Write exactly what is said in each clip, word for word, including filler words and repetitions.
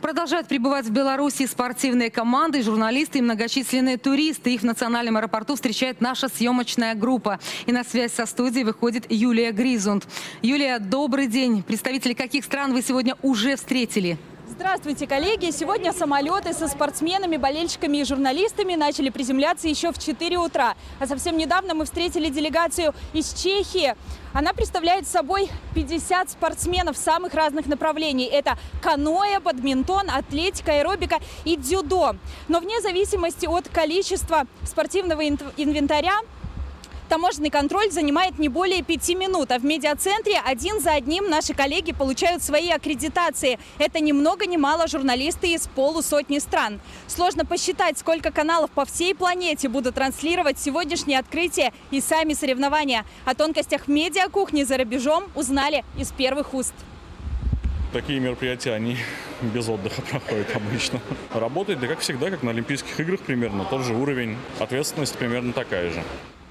Продолжают прибывать в Беларуси спортивные команды, журналисты и многочисленные туристы. Их в национальном аэропорту встречает наша съемочная группа. И на связь со студией выходит Юлия Гризунд. Юлия, добрый день. Представители каких стран вы сегодня уже встретили? Здравствуйте, коллеги! Сегодня самолеты со спортсменами, болельщиками и журналистами начали приземляться еще в четыре утра. А совсем недавно мы встретили делегацию из Чехии. Она представляет собой пятьдесят спортсменов самых разных направлений. Это каноэ, бадминтон, атлетика, аэробика и дзюдо. Но вне зависимости от количества спортивного инвентаря, таможенный контроль занимает не более пяти минут, а в медиацентре один за одним наши коллеги получают свои аккредитации. Это ни много ни мало журналисты из полусотни стран. Сложно посчитать, сколько каналов по всей планете будут транслировать сегодняшнее открытие и сами соревнования. О тонкостях медиакухни за рубежом узнали из первых уст. Такие мероприятия, они без отдыха проходят обычно. Работает, да как всегда, как на Олимпийских играх примерно, тот же уровень, ответственность примерно такая же.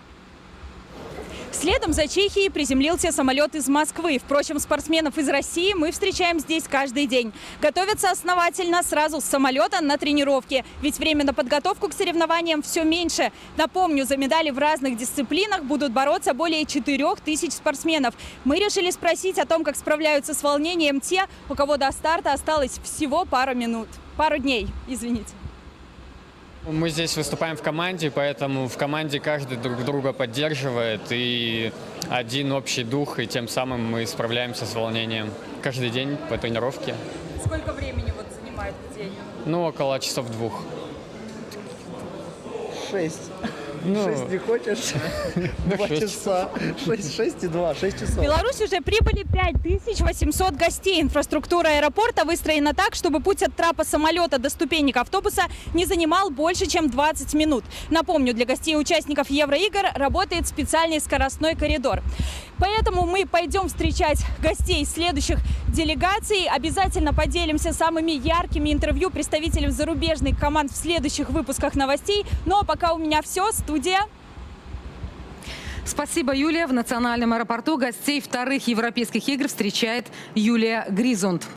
Следом за Чехией приземлился самолет из Москвы. Впрочем, спортсменов из России мы встречаем здесь каждый день. Готовятся основательно сразу с самолета на тренировки. Ведь время на подготовку к соревнованиям все меньше. Напомню, за медали в разных дисциплинах будут бороться более четырёх тысяч спортсменов. Мы решили спросить о том, как справляются с волнением те, у кого до старта осталось всего пару минут. Пару дней, извините. Мы здесь выступаем в команде, поэтому в команде каждый друг друга поддерживает, и один общий дух, и тем самым мы справляемся с волнением каждый день по тренировке. Сколько времени вот занимает в день? Ну, около часов двух. Шесть. Ну, шесть не хочешь? Два часа. Шесть, шесть и два, шесть часов. В Беларусь уже прибыли пять тысяч восемьсот гостей. Инфраструктура аэропорта выстроена так, чтобы путь от трапа самолета до ступенек автобуса не занимал больше, чем двадцать минут. Напомню, для гостей и участников Евроигр работает специальный скоростной коридор. Поэтому мы пойдем встречать гостей следующих делегаций. Обязательно поделимся самыми яркими интервью представителей зарубежных команд в следующих выпусках новостей. Ну а пока у меня все. Студия. Спасибо, Юлия. В национальном аэропорту гостей вторых европейских игр встречает Юлия Гризунд.